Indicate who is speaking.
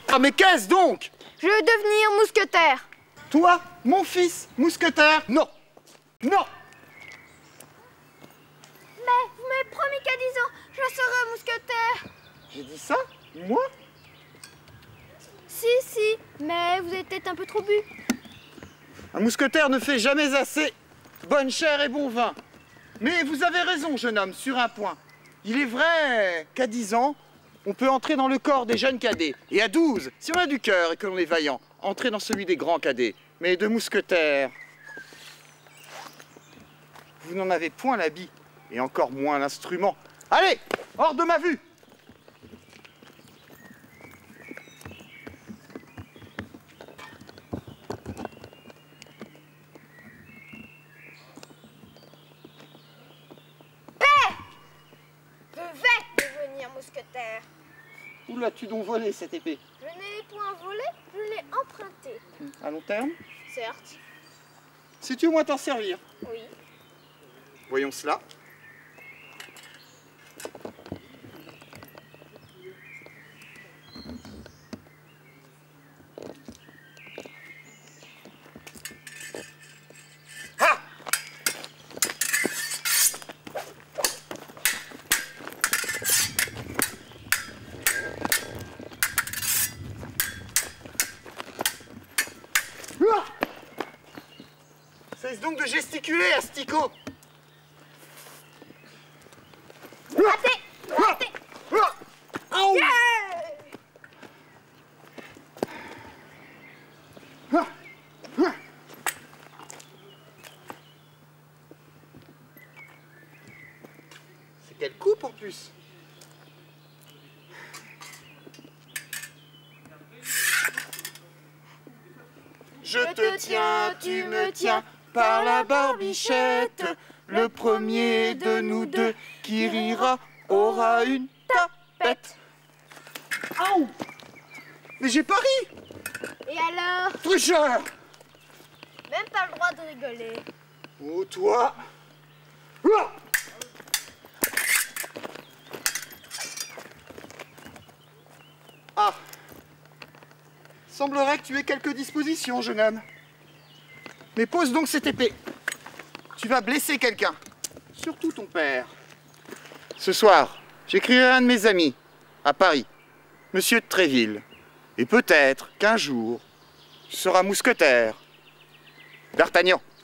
Speaker 1: Ah mais qu'est-ce donc?
Speaker 2: Je veux devenir mousquetaire.
Speaker 1: Toi, mon fils, mousquetaire? Non. Non.
Speaker 2: Mais vous m'avez promis qu'à 10 ans, je serai mousquetaire.
Speaker 1: J'ai dit ça? Moi?
Speaker 2: Si, mais vous êtes peut-être un peu trop bu.
Speaker 1: Un mousquetaire ne fait jamais assez bonne chair et bon vin. Mais vous avez raison, jeune homme, sur un point. Il est vrai qu'à 10 ans, on peut entrer dans le corps des jeunes cadets. Et à 12, si on a du cœur et que l'on est vaillant, entrer dans celui des grands cadets. Mais de mousquetaire, vous n'en avez point l'habit, et encore moins l'instrument. Allez, hors de ma vue!
Speaker 2: Je vais devenir mousquetaire.
Speaker 1: Où l'as-tu donc volé cette épée?
Speaker 2: Je n'ai point volé, je l'ai emprunté.
Speaker 1: À long terme?
Speaker 2: Certes.
Speaker 1: Sais-tu au moins t'en servir?
Speaker 2: Oui.
Speaker 1: Voyons cela. Ah! Ah! Cesse donc de gesticuler, asticot!
Speaker 2: Raté! Raté!
Speaker 1: Aouh!
Speaker 2: Yeah!
Speaker 1: C'est quelle coupe en plus? Je te tiens, tu me tiens par la barbichette. Le premier de nous deux qui rira aura une tapette. Aouh! Mais j'ai pas ri!
Speaker 2: Et alors?
Speaker 1: Tricheur!
Speaker 2: Même pas le droit de rigoler.
Speaker 1: Oh toi! Ah! Ah! Semblerait que tu aies quelques dispositions, jeune homme. Mais pose donc cette épée. Tu vas blesser quelqu'un. Surtout ton père. Ce soir, j'écrirai à un de mes amis, à Paris, Monsieur de Tréville. Et peut-être qu'un jour, tu seras mousquetaire. D'Artagnan.